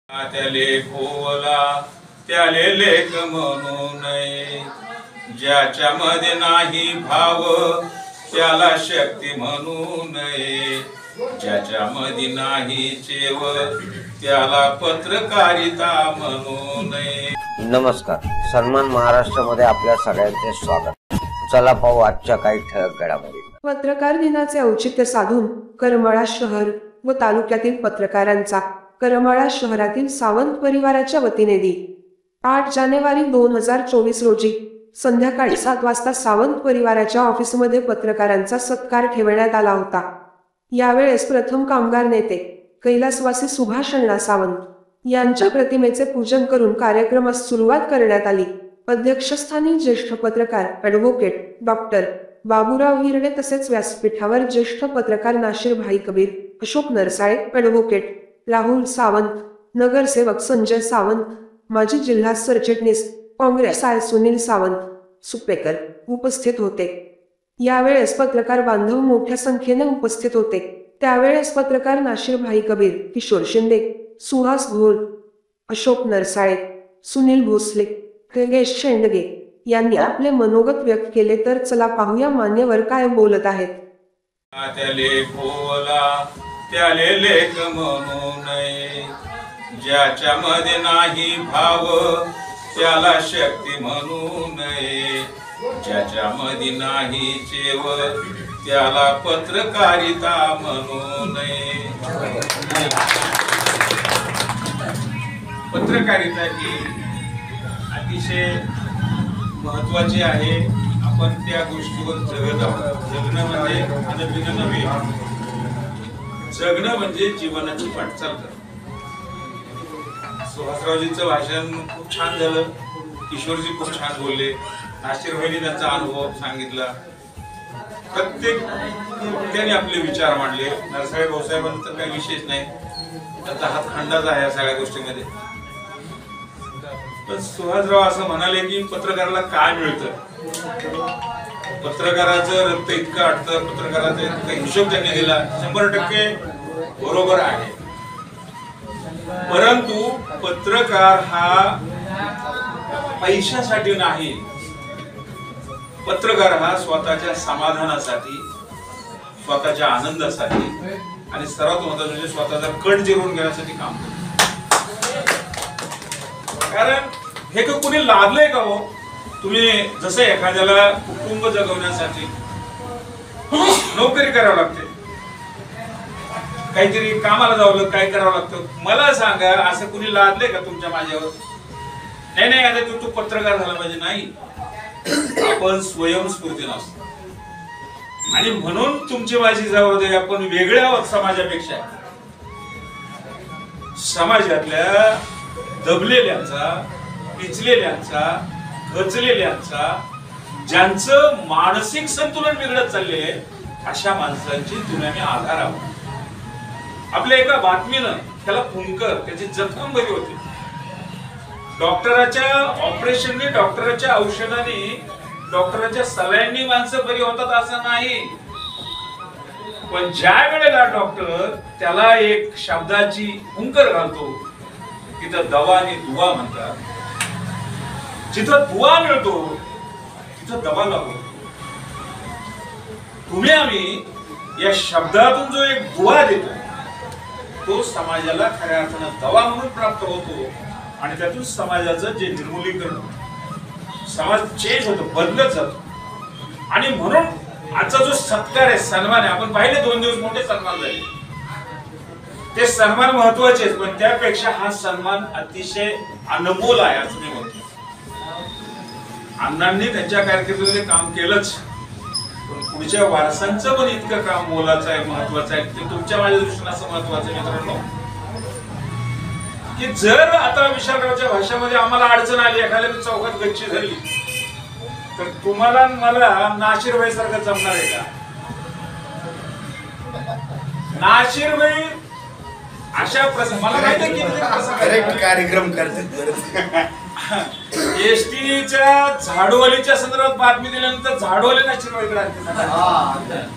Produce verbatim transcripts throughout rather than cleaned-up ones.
त्याले भोवला त्याले लेख म्हणू नये, ज्याच्या मध्ये नाही भाव त्याला शक्ती म्हणू नये, ज्याच्या मध्ये नाही चेव त्याला पत्रकारिता म्हणू नये. नमस्कार, सन्मान महाराष्ट्रामध्ये आपल्या सगळ्यांचे स्वागत. चला पाहू आजच्या काही ठळक घडामोडी. पत्रकार दिनाचे औचित्य साधून करमाळा शहर व तालुक्यातील पत्रकारांचा करमाळा शहरातील सावंत परिवाराच्या वतीने दि. आठ जानेवारी दोन हजार चोवीस रोजी संध्याकाळी सात वाजता सावंत परिवाराच्या ऑफिसमध्ये पत्रकारांचा सत्कार ठेवण्यात आला होता. यावेळेस प्रथम कामगार नेते कैलासवासी सुभाष अण्णा सावंत यांच्या प्रतिमेचे पूजन करून कार्यक्रमास सुरुवात करण्यात आली. अध्यक्षस्थानी ज्येष्ठ पत्रकार ॲडव्होकेट डॉक्टर बाबूराव हिरडे तसेच व्यासपीठावर ज्येष्ठ पत्रकार नाशिर भाई कबीर, अशोक नरसाळे, ॲडव्होकेट राहुल सावंत, नगरसेवक संजय सावंत, माजी जिल्हा सरचिटणीस काँग्रेस आय सुनील सावंत सुपेकर उपस्थित होते. यावेळेस पत्रकार बांधव मोठ्या संख्येने उपस्थित होते. त्यावेळेस पत्रकार नाशिर भाई कबीर, किशोर शिंदे, सुहास घोल, अशोक नरसाळे, सुनील भोसले, योगेश शेंडगे यांनी आपले मनोगत व्यक्त केले. तर चला पाहूया मान्यवर काय बोलत आहेत. त्याले भोवला त्याले लेख म्हणू नये, ज्याच्या मध्ये नाही भाव त्याला शक्ती म्हणू नये, ज्याच्या मध्ये नाही चेव त्याला पत्रकारिता म्हणू नये. पत्रकारिता ही अतिशय महत्वाची आहे. आपण त्या गोष्टीवर जगत आहोत. जगणं म्हणजे अनभिन्न नव्हे, जगणं म्हणजे जीवनाची वाटचाल करणं. सुहासरावजींचं भाषण खूप छान झालं, किशोरजी खूप छान बोलले, नाशिर भाईंनी त्यांचा अनुभव सांगितला, प्रत्येक त्यांनी आपले विचार मांडले. नरसाळे भाऊसाहेबांचा तर काही विशेष नाही, त्यांचा हात खंडाचा आहे या सगळ्या गोष्टीमध्ये. पण सुहासराव असं म्हणाले की पत्रकाराला काय मिळतं, पत्रकाराचं रक्त इतकं अडतं, पत्रकाराचा इतका हिशोब त्यांनी दिला, शंभर टक्के बरोबर आहे. परंतु पत्रकार हा पैशासाठी नाही, पत्रकार हा स्वतःच्या समाधानासाठी, स्वतःच्या आनंदासाठी आणि सर्वात महत्त्वाचं म्हणजे स्वतःचा कट जिरवून घेण्यासाठी काम करतो. कारण हे का कुणी लादलंय का हो? तुम्ही जसं एखाद्याला कुटुंब जगवण्यासाठी नोकरी करावं लागते, काहीतरी कामाला जावं, काय करावं लागतं, मला सांगा असं कुणी लादलंय का तुमच्या माझ्यावर? नाही नाही, आता तू तू पत्रकार झाला पाहिजे, नाही. आपण स्वयंस्फूर्तीनं असतो आणि म्हणून तुमची माझी जबाबदारी, आपण वेगळ्या आहोत समाजापेक्षा. समाजातल्या दबलेल्यांचा, पिचलेल्यांचा, गचलेल्यांचा, ज्यांचं मानसिक संतुलन बिघडत चालले अशा माणसांची तुम्ही आम्ही आधार आहोत. आपल्या एका बातमीनं त्याला फुंकर, त्याची जखम बरी होती. डॉक्टराच्या ऑपरेशनने, डॉक्टराच्या औषधाने, डॉक्टराच्या सलाईंनी माणसं बरी होतात असं नाही. पण ज्या वेळेला डॉक्टर त्याला एक शब्दाची फुंकर घालतो, तिथं दवा आणि दुवा म्हणतात. जिथं दुवा मिळतो तिथं दवा लागतो. तुम्ही आम्ही या शब्दातून जो एक दुवा देतो तो समाजाला खऱ्या अर्थानं दवा म्हणून प्राप्त होतो आणि त्यातून समाजाचं जे निर्मूलीकरण, समाज चेंज होतो, बदलत जातो. आणि म्हणून आजचा जो सत्कार आहे, सन्मान आहे, आपण पाहिले दोन दिवस मोठे सन्मान झाले, ते सन्मान महत्वाचे आहेत, पण त्यापेक्षा हा सन्मान अतिशय अनमोल आहे असं मी म्हणतो. अण्णांनी त्यांच्या कारकिर्दीमध्ये काम केलंच, पण पुढच्या वारसांचं पण इतकं काम मोलाचं आहे, महत्वाचं आहे. ते तुमच्या माझ्या दृष्टीने असं महत्वाचं मित्रांनो की जर आता विशालरावच्या भाषेमध्ये आम्हाला अडचण आली, एखाद्या चौकात गच्ची झाली, तर तुम्हाला मला नाशिरभाई सारखं जमणार आहे का? नाशिरभाई अशा प्रसंग मला माहिती आहे की कार्यक्रम करतात. एसटीच्या झाडूवालीच्या संदर्भात बातमी दिल्यानंतर झाडूवाले नाशिरभाईकडे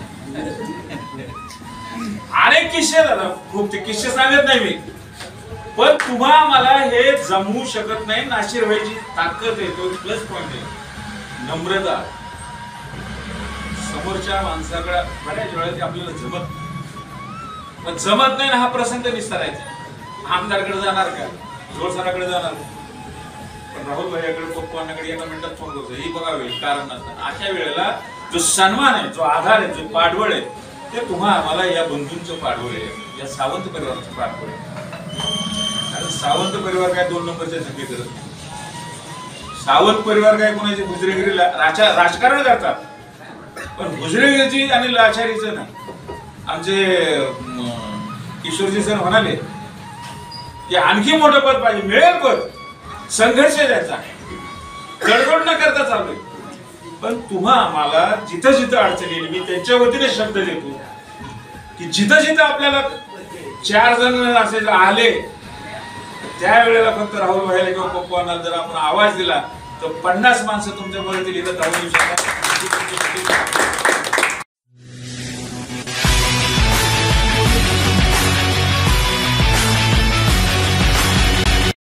अनेक किस्से झाला, खूप ते किस्से सांगत नाही मी. पण तुम्हा मला हे जमवू शकत नाही. नाशिर व्हायची ताकद आहे, तो प्लस पॉइंट आहे. नम्रता, समोरच्या माणसाकडे बऱ्याच वेळा ते आपल्याला जमत नाही. पण जमत नाही ना हा प्रसंग निस्तरायचा. आमदारकडे जाणार का, जोडसराकडे जाणार, पण राहुल भाईकडे पप्पांकडे एका मिनिटात फोन करतो, ही बघावे कारण नसतं. अशा वेळेला जो सन्मान आहे, जो आधार आहे, जो पाठबळ आहे, ते तुम्हा आम्हाला या बंधूंचं पाठबळ आहे, या सावंत परिवाराचं पाठबळ आहे. कारण सावंत परिवार काय दोन नंबरच्या धंदे करत नाही. सावंत परिवार काय कोणाची हुजरेगिरी राजकारण करतात, पण हुजरेगिरीची आणि लाचारीचं नाही. आमचे किशोरजी सर म्हणाले की आणखी मोठं पद पाहिजे, मिळेल पद, संघर्ष द्यायचा, तडजोड न करता चालू आहे. पण तुम्हा आम्हाला जिथं जिथं अडचणी येईल, मी त्यांच्या वतीने शब्द देतो की जिथं जिथं आपल्याला चार जण असे आले, त्यावेळेला फक्त राहुल भाईला किंवा पप्पांना जर आपण आवाज दिला तर पन्नास माणसं तुमच्या मदतीला इथं धावून येऊ शकतात.